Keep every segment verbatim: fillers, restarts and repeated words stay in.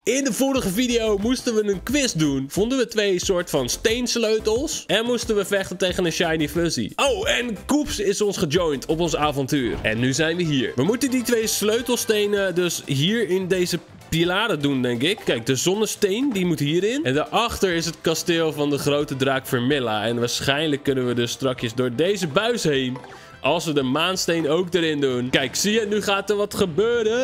In de vorige video moesten we een quiz doen. Vonden we twee soort van steensleutels. En moesten we vechten tegen een shiny fuzzy. Oh, en Koeps is ons gejoind op ons avontuur. En nu zijn we hier. We moeten die twee sleutelstenen dus hier in deze pilaren doen, denk ik. Kijk, de zonnesteen, die moet hierin. En daarachter is het kasteel van de grote draak Vermilla. En waarschijnlijk kunnen we dus strakjes door deze buis heen. Als we de maansteen ook erin doen. Kijk, zie je? Nu gaat er wat gebeuren.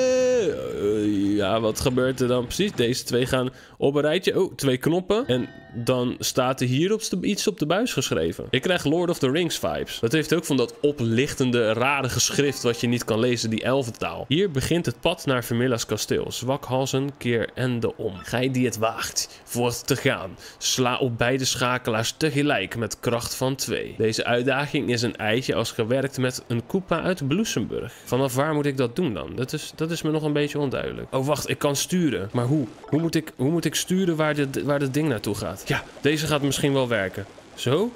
Uh, ja, wat gebeurt er dan precies? Deze twee gaan op een rijtje. Oh, twee knoppen. En dan staat er hier op iets op de buis geschreven. Ik krijg Lord of the Rings vibes. Dat heeft ook van dat oplichtende, rare geschrift wat je niet kan lezen, die elfentaal. Hier begint het pad naar Vermilla's kasteel. Zwakhalzen, keer ende om. Gij die het waagt voort te gaan. Sla op beide schakelaars tegelijk met kracht van twee. Deze uitdaging is een eitje als gewerkt met een Koopa uit Bloesemburg. Vanaf waar moet ik dat doen dan? Dat is, dat is me nog een beetje onduidelijk. Oh, wacht, ik kan sturen. Maar hoe? Hoe moet ik, hoe moet ik sturen waar dit, waar dit ding naartoe gaat? Ja, deze gaat misschien wel werken. Zo?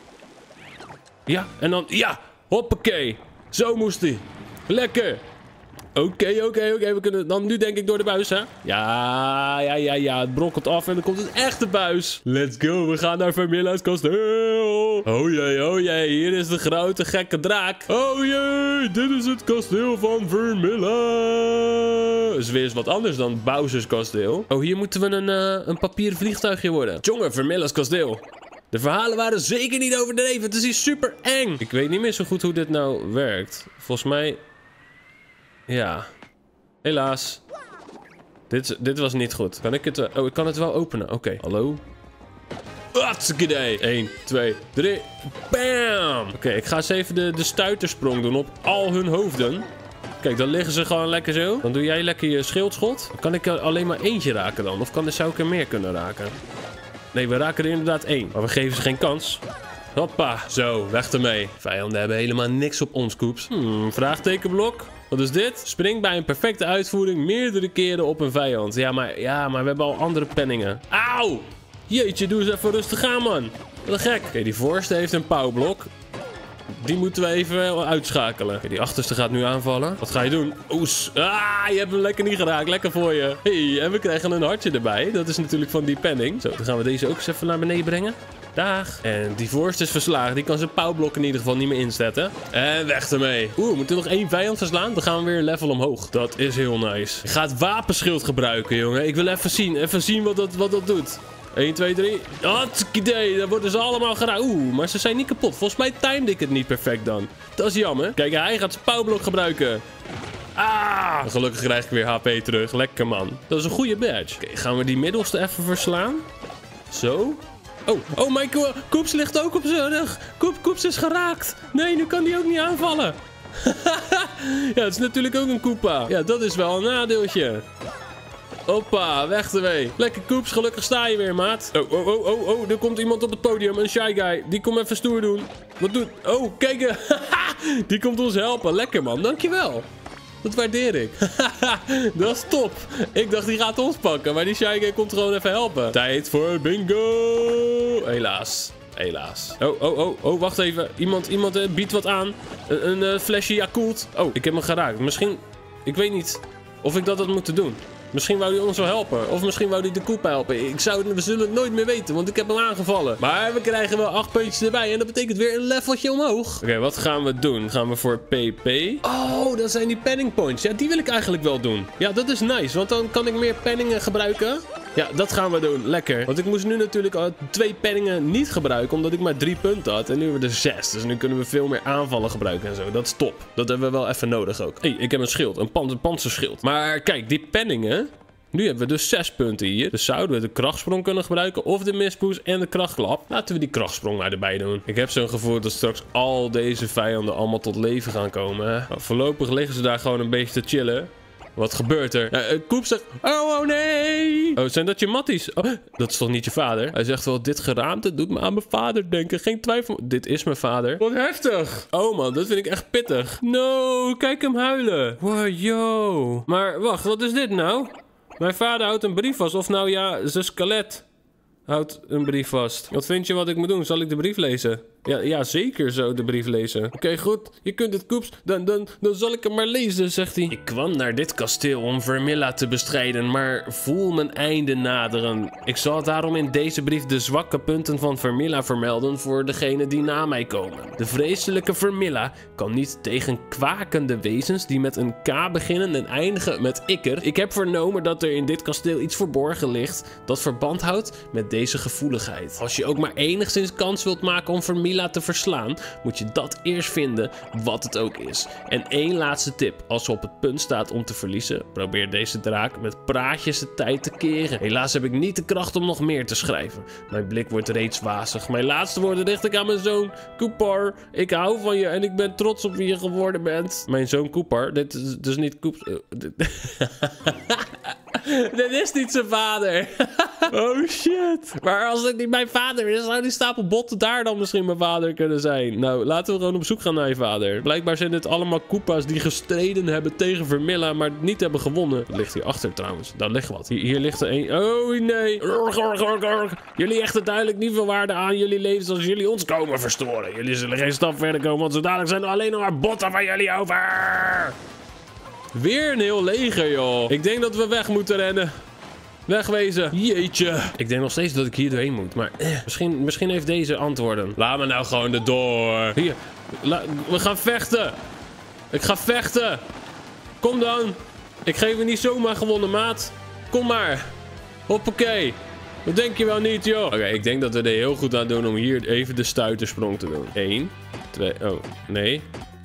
Ja, en dan... Ja! Hoppakee! Zo moest hij. Lekker! Oké, okay, oké, okay, oké. Okay. We kunnen dan nu denk ik door de buis, hè? Ja, ja, ja, ja. Het brokkelt af en dan komt het echte buis. Let's go. We gaan naar Vermilla's kasteel. Oh jee, oh jee. Hier is de grote gekke draak. Oh jee. Dit is het kasteel van Vermilla. Dat is weer eens wat anders dan Bowser's kasteel. Oh, hier moeten we een, uh, een papieren vliegtuigje worden. Jongen, Vermilla's kasteel. De verhalen waren zeker niet overdreven. Het is hier super eng. Ik weet niet meer zo goed hoe dit nou werkt. Volgens mij... Ja, helaas. Dit, dit was niet goed. Kan ik het... Uh, oh, ik kan het wel openen. Oké, okay. Hallo? Hartstikke één, twee, drie. Bam! Oké, okay, ik ga eens even de, de stuitersprong doen op al hun hoofden. Kijk, dan liggen ze gewoon lekker zo. Dan doe jij lekker je schildschot. Kan ik er alleen maar eentje raken dan? Of kan, zou ik er meer kunnen raken? Nee, we raken er inderdaad één. Maar we geven ze geen kans. Hoppa, zo, weg ermee. Vijanden hebben helemaal niks op ons, Koeps. Hmm, vraagtekenblok. Wat is dit? Spring bij een perfecte uitvoering meerdere keren op een vijand. Ja, maar, ja, maar we hebben al andere penningen. Auw! Jeetje, doe eens even rustig aan, man. Wat een gek. Oké, okay, die voorste heeft een pauwblok. Die moeten we even uitschakelen. Okay, die achterste gaat nu aanvallen. Wat ga je doen? Oes. Ah, je hebt hem lekker niet geraakt. Lekker voor je. Hey, en we krijgen een hartje erbij. Dat is natuurlijk van die penning. Zo, dan gaan we deze ook eens even naar beneden brengen. Dag. En die voorste is verslagen. Die kan zijn pauwblok in ieder geval niet meer inzetten. En weg ermee. Oeh, we moeten nog één vijand verslaan. Dan gaan we weer een level omhoog. Dat is heel nice. Ik ga het wapenschild gebruiken, jongen. Ik wil even zien. Even zien wat dat, wat dat doet. één, twee, drie. Hartstikke idee. Dan worden ze allemaal geraakt. Oeh, maar ze zijn niet kapot. Volgens mij timde ik het niet perfect dan. Dat is jammer. Kijk, hij gaat zijn pauwblok gebruiken. Ah! Gelukkig krijg ik weer H P terug. Lekker, man. Dat is een goede badge. Oké, gaan we die middelste even verslaan? Zo. Oh, oh, mijn ko Koeps ligt ook op zijn rug. Koep, Koeps is geraakt. Nee, nu kan hij ook niet aanvallen. Ja, het is natuurlijk ook een Koopa. Ja, dat is wel een nadeeltje. Hoppa, weg ermee. Lekker Koeps, gelukkig sta je weer, maat. Oh, oh, oh, oh, oh, er komt iemand op het podium. Een shy guy. Die komt even stoer doen. Wat doet... Oh, kijk. Die komt ons helpen. Lekker, man. Dankjewel. Dat waardeer ik. Dat is top. Ik dacht, die gaat ons pakken. Maar die shy guy komt gewoon even helpen. Tijd voor bingo. Helaas. Helaas. Oh, oh, oh, oh, wacht even. Iemand, iemand uh, biedt wat aan. Een, een uh, flesje Yakult. Oh, ik heb hem geraakt. Misschien... Ik weet niet of ik dat had moeten doen. Misschien wou hij ons wel helpen. Of misschien wou hij de Koopa helpen. Ik zou het, we zullen het nooit meer weten, want ik heb hem aangevallen. Maar we krijgen wel acht puntjes erbij. En dat betekent weer een leveltje omhoog. Oké, okay, wat gaan we doen? Gaan we voor P P? Oh, dat zijn die penning points. Ja, die wil ik eigenlijk wel doen. Ja, dat is nice, want dan kan ik meer penningen gebruiken. Ja, dat gaan we doen. Lekker. Want ik moest nu natuurlijk al twee penningen niet gebruiken, omdat ik maar drie punten had. En nu hebben we er zes. Dus nu kunnen we veel meer aanvallen gebruiken en zo. Dat is top. Dat hebben we wel even nodig ook. Hé, hey, ik heb een schild. Een, pan een panzerschild. Maar kijk, die penningen... Nu hebben we dus zes punten hier. Dus zouden we de krachtsprong kunnen gebruiken. Of de mispoes en de krachtklap. Laten we die krachtsprong maar erbij doen. Ik heb zo'n gevoel dat straks al deze vijanden allemaal tot leven gaan komen. Hè? Nou, voorlopig liggen ze daar gewoon een beetje te chillen. Wat gebeurt er? Uh, uh, Koep zegt... Oh, oh nee! Oh, zijn dat je matties? Oh, dat is toch niet je vader? Hij zegt wel, dit geraamte doet me aan mijn vader denken. Geen twijfel. Dit is mijn vader. Wat heftig. Oh man, dat vind ik echt pittig. No, kijk hem huilen. Wow, yo. Maar wacht, wat is dit nou? Mijn vader houdt een brief vast. Of nou ja, zijn skelet houdt een brief vast. Wat vind je wat ik moet doen? Zal ik de brief lezen? Ja, ja, zeker zo de brief lezen. Oké, okay, goed. Je kunt het, Koeps. Dan, dan, dan zal ik hem maar lezen, zegt hij. Ik kwam naar dit kasteel om Vermilla te bestrijden, maar voel mijn einde naderen. Ik zal daarom in deze brief de zwakke punten van Vermilla vermelden voor degenen die na mij komen. De vreselijke Vermilla kan niet tegen kwakende wezens die met een K beginnen en eindigen met ikker. Ik heb vernomen dat er in dit kasteel iets verborgen ligt dat verband houdt met deze gevoeligheid. Als je ook maar enigszins kans wilt maken om Vermilla te verslaan, moet je dat eerst vinden, wat het ook is. En één laatste tip. Als ze op het punt staat om te verliezen, probeer deze draak met praatjes de tijd te keren. Helaas heb ik niet de kracht om nog meer te schrijven. Mijn blik wordt reeds wazig. Mijn laatste woorden richt ik aan mijn zoon. Koepar, ik hou van je en ik ben trots op wie je geworden bent. Mijn zoon Koepar, dit is dus niet Koeps... Uh, dit... Dit is niet zijn vader. Oh shit. Maar als het niet mijn vader is, zou die stapel botten daar dan misschien mijn vader kunnen zijn. Nou, laten we gewoon op zoek gaan naar je vader. Blijkbaar zijn dit allemaal Koopa's die gestreden hebben tegen Vermilla, maar niet hebben gewonnen. Dat ligt hier achter trouwens. Daar ligt wat. Hier, hier ligt er een... Oh nee. Jullie hechten duidelijk niet veel waarde aan jullie levens als jullie ons komen verstoren. Jullie zullen geen stap verder komen, want zo dadelijk zijn er alleen nog maar botten van jullie over. Weer een heel leger, joh. Ik denk dat we weg moeten rennen. Wegwezen. Jeetje. Ik denk nog steeds dat ik hier doorheen moet. Maar eh, misschien, misschien heeft deze antwoorden. Laat me nou gewoon erdoor. Hier. La, we gaan vechten. Ik ga vechten. Kom dan. Ik geef me niet zomaar gewonnen, maat. Kom maar. Hoppakee. Dat denk je wel niet, joh. Oké, okay, ik denk dat we er heel goed aan doen om hier even de stuitersprong te doen. Eén. Twee. Oh, nee.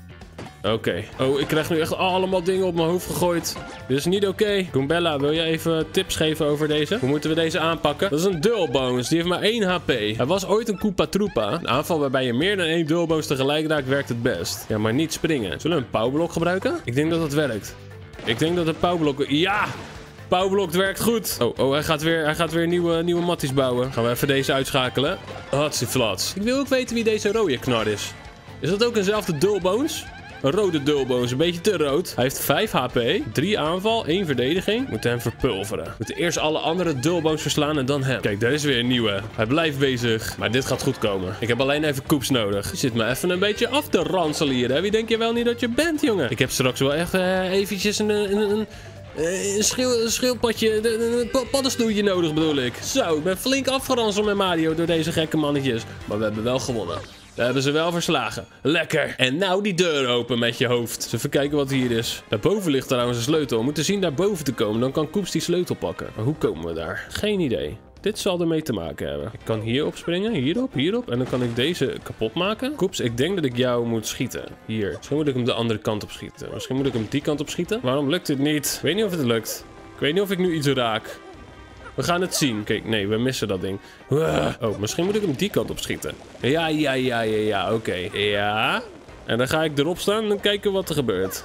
Oké. Okay. Oh, ik krijg nu echt allemaal dingen op mijn hoofd gegooid. Dit is niet oké. Okay. Goombella, wil jij even tips geven over deze? Hoe moeten we deze aanpakken? Dat is een duelbones. Die heeft maar één H P. Hij was ooit een Koopa Troopa. Een aanval waarbij je meer dan één duelbones tegelijk raakt werkt het best. Ja, maar niet springen. Zullen we een pauwblok gebruiken? Ik denk dat dat werkt. Ik denk dat het pauwblok... Ja! Pauwblok werkt goed. Oh, oh hij gaat weer, hij gaat weer nieuwe, nieuwe matties bouwen. Gaan we even deze uitschakelen. Hatsieflats. Ik wil ook weten wie deze rode knar is. Is dat ook eenzelfde duelbones? Een rode duelbones, een beetje te rood. Hij heeft vijf H P, drie aanval, één verdediging. We moeten hem verpulveren. We moeten eerst alle andere duelbones verslaan en dan hem. Kijk, daar is weer een nieuwe. Hij blijft bezig. Maar dit gaat goed komen. Ik heb alleen even Koops nodig. Je zit me even een beetje af te ranselen hier, hè? Wie denk je wel niet dat je bent, jongen? Ik heb straks wel echt uh, eventjes een... een, een Een, schil, een schildpadje, een, een paddenstoeltje nodig bedoel ik. Zo, ik ben flink afgeranseld met Mario door deze gekke mannetjes. Maar we hebben wel gewonnen. We hebben ze wel verslagen. Lekker. En nou die deur open met je hoofd. Dus even kijken wat hier is. Daarboven ligt trouwens een sleutel. We moeten zien daarboven te komen. Dan kan Koops die sleutel pakken. Maar hoe komen we daar? Geen idee. Dit zal ermee te maken hebben. Ik kan hier opspringen, hierop, hierop. En dan kan ik deze kapot maken. Koops, ik denk dat ik jou moet schieten. Hier. Misschien moet ik hem de andere kant op schieten. Misschien moet ik hem die kant op schieten. Waarom lukt dit niet? Ik weet niet of het lukt. Ik weet niet of ik nu iets raak. We gaan het zien. Kijk, nee, we missen dat ding. Oh, misschien moet ik hem die kant op schieten. Ja, ja, ja, ja, ja. Oké. Okay. Ja. En dan ga ik erop staan en dan kijken wat er gebeurt.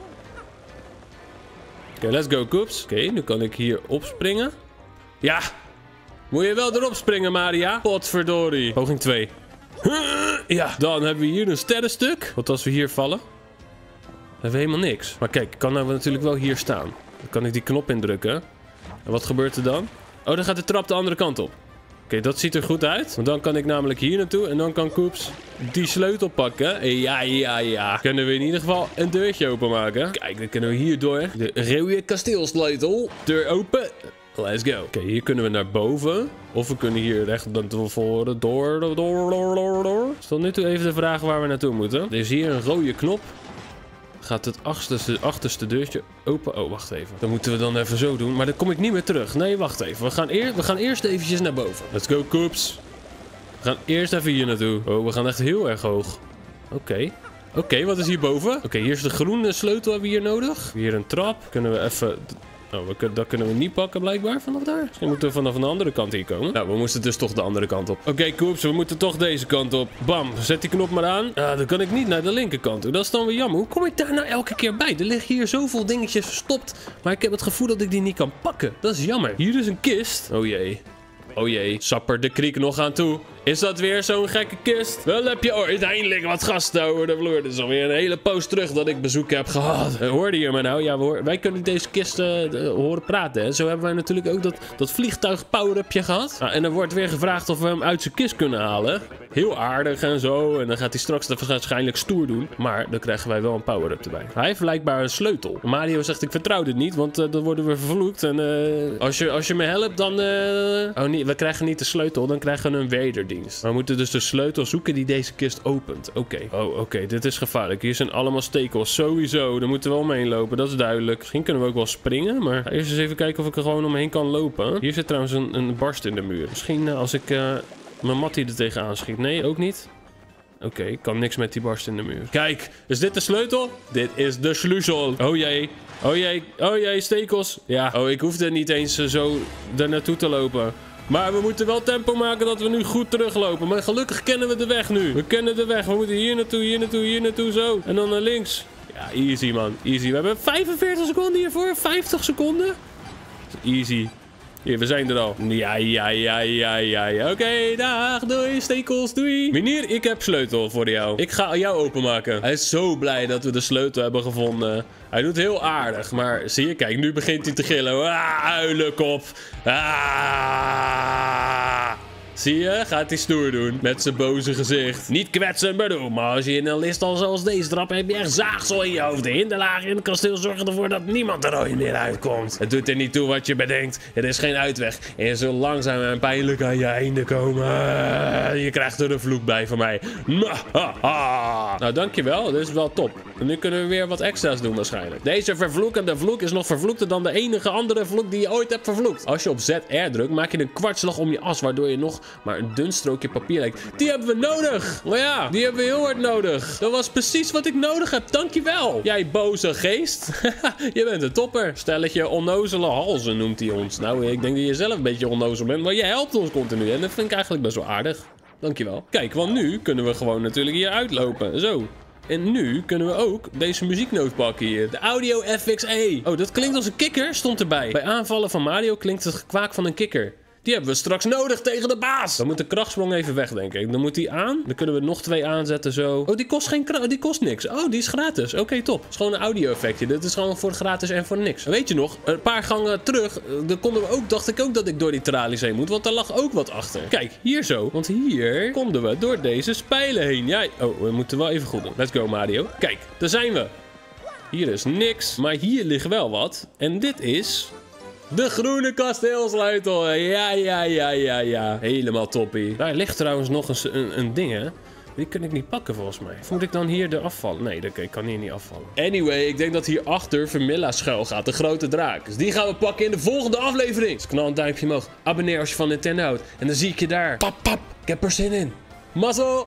Oké, okay, let's go, Koops. Oké, okay, nu kan ik hier opspringen. Ja. Moet je wel erop springen, Maria? Potverdorie. Poging twee. Ja, dan hebben we hier een sterrenstuk. Wat als we hier vallen? Dan hebben we helemaal niks. Maar kijk, ik kan nou natuurlijk wel hier staan. Dan kan ik die knop indrukken. En wat gebeurt er dan? Oh, dan gaat de trap de andere kant op. Oké, okay, dat ziet er goed uit. Want dan kan ik namelijk hier naartoe. En dan kan Koops die sleutel pakken. Ja, ja, ja. Kunnen we in ieder geval een deurtje openmaken. Kijk, dan kunnen we hier door. De rode kasteelsleutel. Deur open. Let's go. Oké, okay, hier kunnen we naar boven. Of we kunnen hier recht naar voren. Door, door, door, door, door. Is tot nu toe even de vraag waar we naartoe moeten. Er is hier een rode knop. Gaat het achterste, achterste deurtje open? Oh, wacht even. Dan moeten we dan even zo doen. Maar dan kom ik niet meer terug. Nee, wacht even. We gaan, eer, we gaan eerst eventjes naar boven. Let's go, Koops. We gaan eerst even hier naartoe. Oh, we gaan echt heel erg hoog. Oké. Okay. Oké, okay, wat is hierboven? Oké, okay, hier is de groene sleutel hebben we hier nodig. Hier een trap. Kunnen we even... Oh, we kunnen, dat kunnen we niet pakken blijkbaar vanaf daar. Misschien moeten we vanaf de andere kant hier komen. Nou, we moesten dus toch de andere kant op. Oké, okay, Koops, we moeten toch deze kant op. Bam, zet die knop maar aan. Ah, dan kan ik niet naar de linkerkant toe. Dat is dan weer jammer. Hoe kom ik daar nou elke keer bij? Er liggen hier zoveel dingetjes verstopt. Maar ik heb het gevoel dat ik die niet kan pakken. Dat is jammer. Hier is een kist. Oh jee. Oh jee. Sapper de kriek nog aan toe. Is dat weer zo'n gekke kist? Wel heb je ooit eindelijk wat gasten over de vloer. Dit is alweer een hele poos terug dat ik bezoek heb gehad. Hoorde je maar nou? Ja, we hoor... wij kunnen deze kist uh, horen praten. Hè? Zo hebben wij natuurlijk ook dat, dat vliegtuig power-upje gehad. Nou, en er wordt weer gevraagd of we hem uit zijn kist kunnen halen. Heel aardig en zo. En dan gaat hij straks waarschijnlijk stoer doen. Maar dan krijgen wij wel een power-up erbij. Hij heeft blijkbaar een sleutel. Mario zegt ik vertrouw dit niet, want uh, dan worden we vervloekt. En uh, als, je, als je me helpt, dan... Uh... Oh nee, we krijgen niet de sleutel, dan krijgen we een wederdienst. We moeten dus de sleutel zoeken die deze kist opent. Oké. Okay. Oh, oké. Okay. Dit is gevaarlijk. Hier zijn allemaal stekels. Sowieso. Daar moeten we omheen lopen. Dat is duidelijk. Misschien kunnen we ook wel springen, maar eerst eens even kijken of ik er gewoon omheen kan lopen. Hier zit trouwens een, een barst in de muur. Misschien uh, als ik uh, mijn mattie er tegenaan schiet. Nee, ook niet. Oké, okay, ik kan niks met die barst in de muur. Kijk, is dit de sleutel? Dit is de sleutel. Oh jee. Oh jee. Oh jee, stekels. Ja. Oh, ik hoefde niet eens uh, zo er naartoe te lopen. Maar we moeten wel tempo maken dat we nu goed teruglopen. Maar gelukkig kennen we de weg nu. We kennen de weg. We moeten hier naartoe, hier naartoe, hier naartoe, zo. En dan naar links. Ja, easy man. Easy. We hebben vijfenveertig seconden hiervoor. vijftig seconden. Easy. Hier, we zijn er al. Ja, ja, ja, ja, ja, ja. Oké, okay, dag. Doei, stekels. Doei. Meneer, ik heb sleutel voor jou. Ik ga jou openmaken. Hij is zo blij dat we de sleutel hebben gevonden. Hij doet heel aardig, maar zie je, kijk, nu begint hij te gillen. Ah, uilenkop. Ah. Zie je? Gaat hij stoer doen. Met zijn boze gezicht. Niet kwetsen, bedoel. Maar als je in een list al zoals deze trap, heb je echt zaagsel in je hoofd. De hinderlagen in het kasteel zorgen ervoor dat niemand er ooit meer uitkomt. Het doet er niet toe wat je bedenkt. Er is geen uitweg. En je zult langzaam en pijnlijk aan je einde komen. Je krijgt er een vloek bij van mij. Nou, dankjewel. Dit is wel top. En nu kunnen we weer wat extra's doen waarschijnlijk. Deze vervloekende vloek is nog vervloekter dan de enige andere vloek die je ooit hebt vervloekt. Als je op Z R drukt, maak je een kwartslag om je as, waardoor je nog maar een dun strookje papier lijkt. Die hebben we nodig. Oh ja, die hebben we heel hard nodig. Dat was precies wat ik nodig heb. Dankjewel. Jij boze geest. Je bent een topper. Stelletje onnozele halzen noemt hij ons. Nou, ik denk dat je zelf een beetje onnozel bent, maar je helpt ons continu. En dat vind ik eigenlijk best wel aardig. Dankjewel. Kijk, want nu kunnen we gewoon natuurlijk hier uitlopen. Zo. En nu kunnen we ook deze muzieknoot pakken hier. De Audio F X E. Oh, dat klinkt als een kikker, stond erbij. Bij aanvallen van Mario klinkt het gekwaak van een kikker. Die hebben we straks nodig tegen de baas. Dan moet de krachtsprong even weg, denk ik. Dan moet die aan. Dan kunnen we nog twee aanzetten zo. Oh, die kost geen kracht. Die kost niks. Oh, die is gratis. Oké, okay, top. Het is gewoon een audio effectje. Dit is gewoon voor gratis en voor niks. En weet je nog, een paar gangen terug, dan konden we ook, dacht ik ook dat ik door die tralies heen moet. Want daar lag ook wat achter. Kijk, hier zo. Want hier konden we door deze spijlen heen. Ja, oh, we moeten wel even goed doen. Let's go, Mario. Kijk, daar zijn we. Hier is niks. Maar hier ligt wel wat. En dit is... de groene kasteelsleutel. Ja, ja, ja, ja, ja. Helemaal toppie. Daar ligt trouwens nog eens een, een ding, hè. Die kan ik niet pakken, volgens mij. Of moet ik dan hier de afvallen? Nee, ik kan hier niet afvallen. Anyway, ik denk dat hierachter Vermilla schuil gaat. De grote draak. Dus die gaan we pakken in de volgende aflevering. Dus knal een duimpje omhoog. Abonneer als je van Nintendo houdt. En dan zie ik je daar. Pap, pap. Ik heb er zin in. Mazzel.